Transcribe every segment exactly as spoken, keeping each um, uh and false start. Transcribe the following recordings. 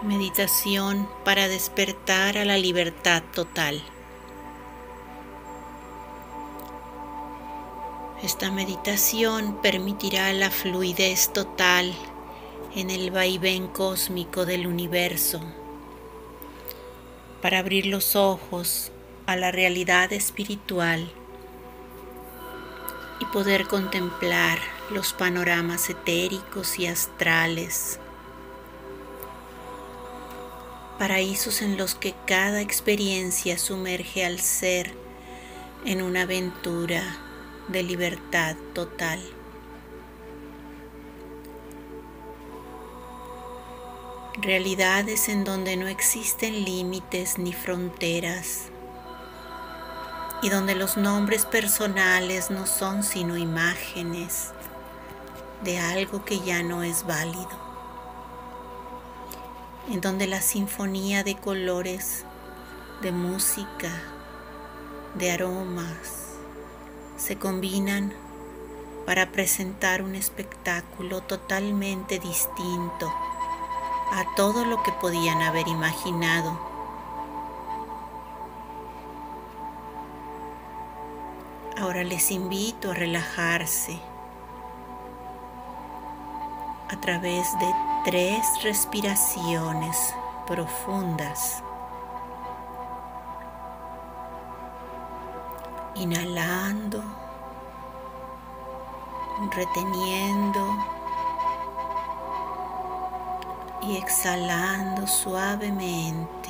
Meditación para despertar a la libertad total. Esta meditación permitirá la fluidez total en el vaivén cósmico del universo, para abrir los ojos a la realidad espiritual y poder contemplar los panoramas etéricos y astrales, paraísos en los que cada experiencia sumerge al ser en una aventura de libertad total. Realidades en donde no existen límites ni fronteras y donde los nombres personales no son sino imágenes de algo que ya no es válido. En donde la sinfonía de colores, de música, de aromas, se combinan para presentar un espectáculo totalmente distinto a todo lo que podían haber imaginado. Ahora les invito a relajarse a través de tres respiraciones profundas. Inhalando, reteniendo y exhalando suavemente.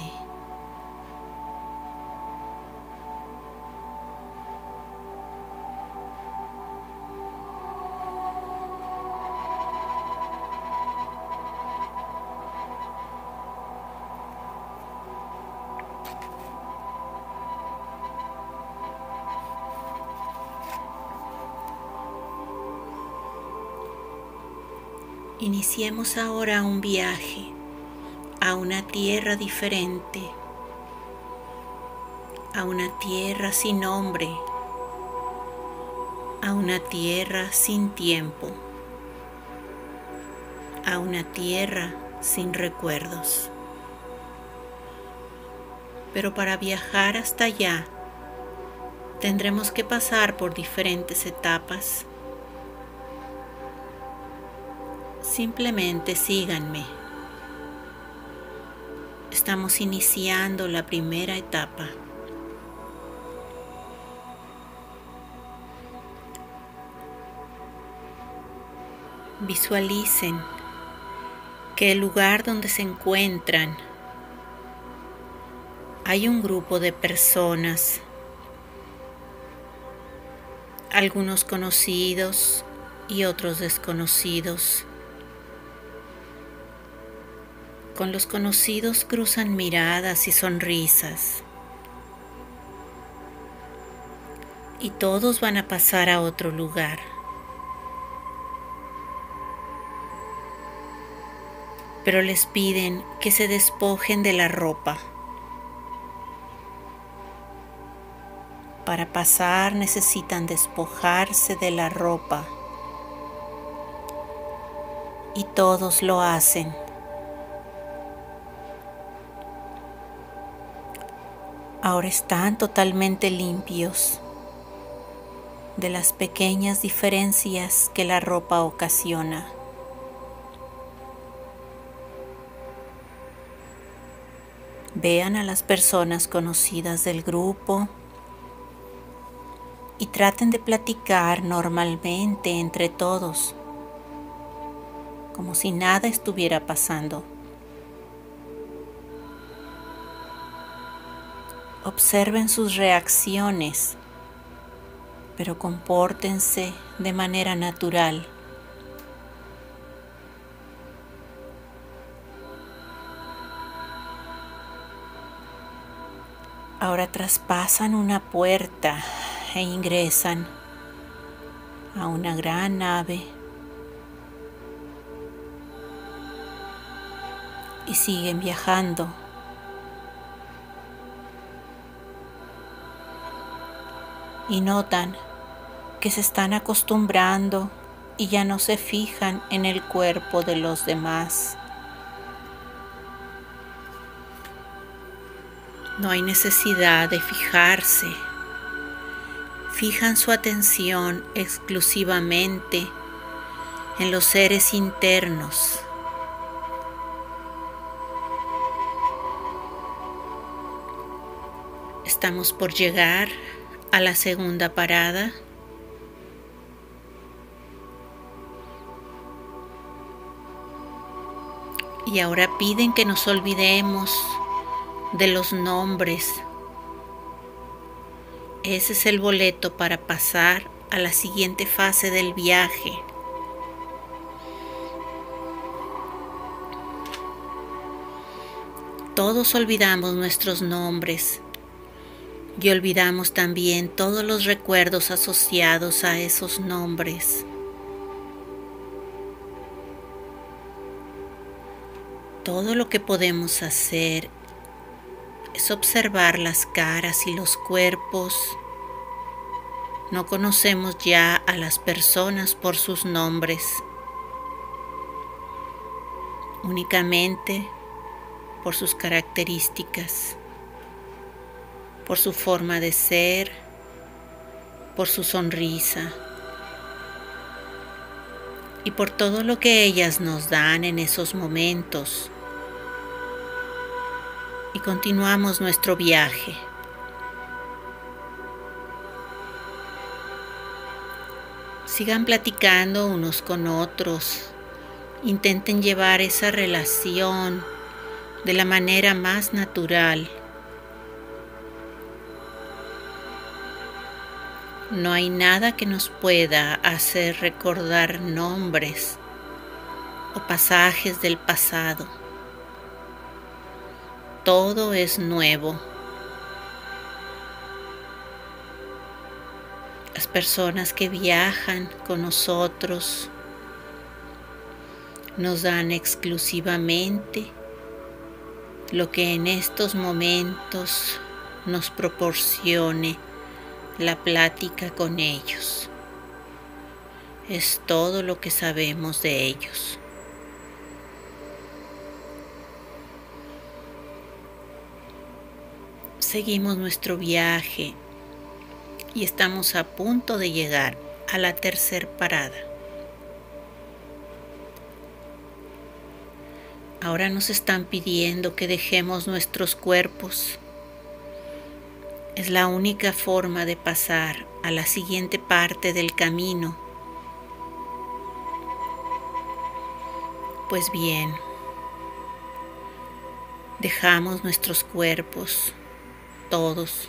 Iniciemos ahora un viaje a una tierra diferente, a una tierra sin nombre, a una tierra sin tiempo, a una tierra sin recuerdos. Pero para viajar hasta allá, tendremos que pasar por diferentes etapas. Simplemente síganme. Estamos iniciando la primera etapa. Visualicen que el lugar donde se encuentran hay un grupo de personas, algunos conocidos y otros desconocidos. Con los conocidos cruzan miradas y sonrisas. Y todos van a pasar a otro lugar. Pero les piden que se despojen de la ropa. Para pasar necesitan despojarse de la ropa. Y todos lo hacen. Ahora están totalmente limpios de las pequeñas diferencias que la ropa ocasiona. Vean a las personas conocidas del grupo y traten de platicar normalmente entre todos, como si nada estuviera pasando. Observen sus reacciones, pero compórtense de manera natural. Ahora traspasan una puerta e ingresan a una gran nave y siguen viajando. Y notan que se están acostumbrando y ya no se fijan en el cuerpo de los demás. No hay necesidad de fijarse. Fijan su atención exclusivamente en los seres internos. Estamos por llegar a la segunda parada. Y ahora piden que nos olvidemos de los nombres. Ese es el boleto para pasar a la siguiente fase del viaje. Todos olvidamos nuestros nombres y olvidamos también todos los recuerdos asociados a esos nombres. Todo lo que podemos hacer es observar las caras y los cuerpos. No conocemos ya a las personas por sus nombres, únicamente por sus características, por su forma de ser, por su sonrisa y por todo lo que ellas nos dan en esos momentos. Y continuamos nuestro viaje. Sigan platicando unos con otros. Intenten llevar esa relación de la manera más natural. No hay nada que nos pueda hacer recordar nombres o pasajes del pasado. Todo es nuevo. Las personas que viajan con nosotros nos dan exclusivamente lo que en estos momentos nos proporcione la plática con ellos. Es todo lo que sabemos de ellos. Seguimos nuestro viaje y estamos a punto de llegar a la tercera parada. Ahora nos están pidiendo que dejemos nuestros cuerpos. Es la única forma de pasar a la siguiente parte del camino. Pues bien, dejamos nuestros cuerpos. Todos.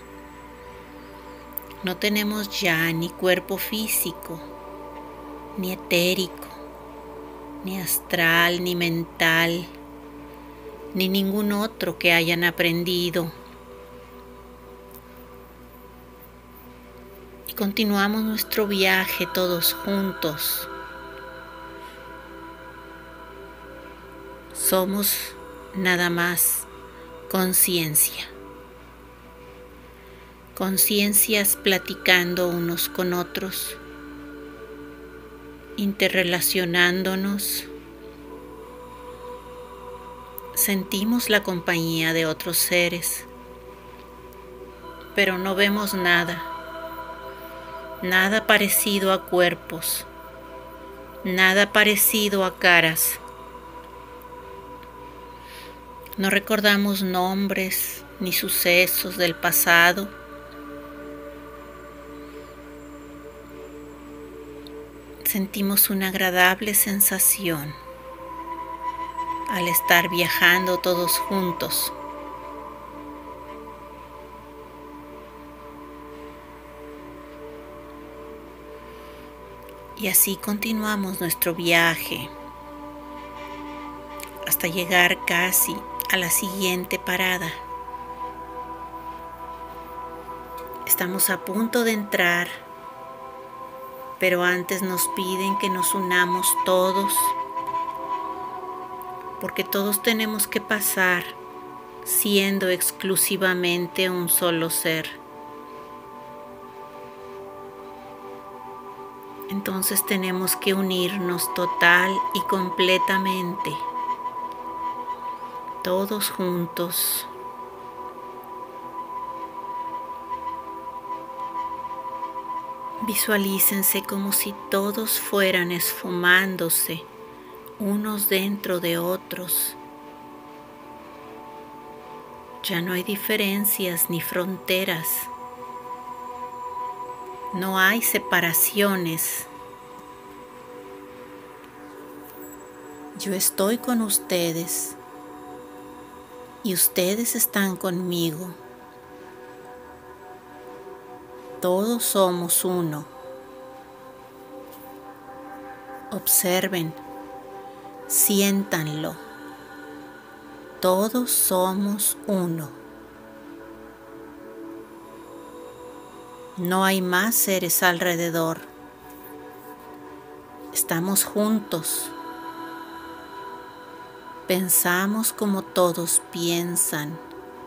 No tenemos ya ni cuerpo físico, ni etérico, ni astral, ni mental, ni ningún otro que hayan aprendido. Y continuamos nuestro viaje todos juntos. Somos nada más conciencia. Conciencias platicando unos con otros, interrelacionándonos. Sentimos la compañía de otros seres, pero no vemos nada, nada parecido a cuerpos, nada parecido a caras. No recordamos nombres ni sucesos del pasado. Sentimos una agradable sensación al estar viajando todos juntos. Y así continuamos nuestro viaje hasta llegar casi a la siguiente parada. Estamos a punto de entrar, pero antes nos piden que nos unamos todos, porque todos tenemos que pasar siendo exclusivamente un solo ser. Entonces tenemos que unirnos total y completamente, todos juntos. Visualícense como si todos fueran esfumándose unos dentro de otros. Ya no hay diferencias ni fronteras. No hay separaciones. Yo estoy con ustedes y ustedes están conmigo. Todos somos uno. Observen, siéntanlo. Todos somos uno. No hay más seres alrededor. Estamos juntos. Pensamos como todos piensan.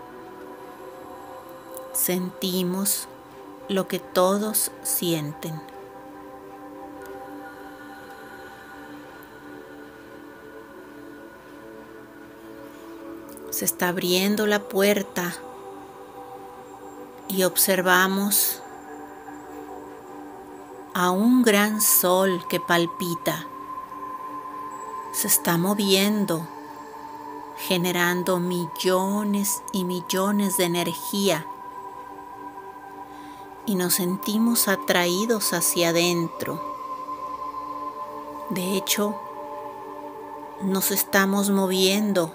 Sentimos lo que todos sienten. Se está abriendo la puerta y observamos a un gran sol que palpita. Se está moviendo, generando millones y millones de energía, y nos sentimos atraídos hacia adentro. De hecho, nos estamos moviendo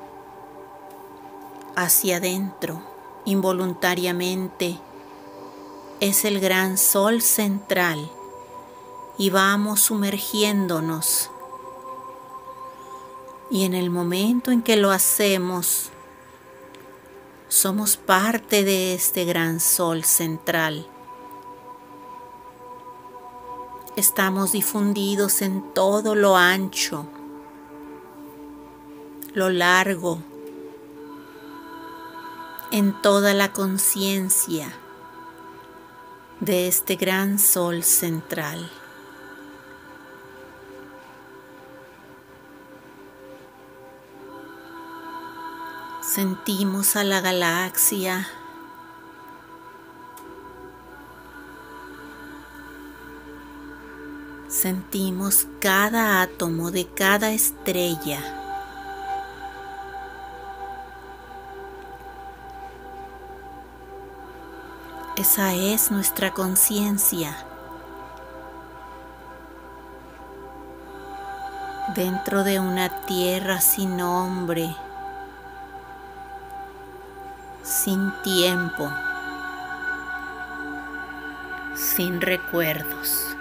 hacia adentro involuntariamente. Es el gran sol central y vamos sumergiéndonos. Y en el momento en que lo hacemos, somos parte de este gran sol central. Estamos difundidos en todo lo ancho, lo largo, en toda la conciencia de este gran sol central. Sentimos a la galaxia. Sentimos cada átomo de cada estrella. Esa es nuestra conciencia. Dentro de una tierra sin nombre, sin tiempo, sin recuerdos.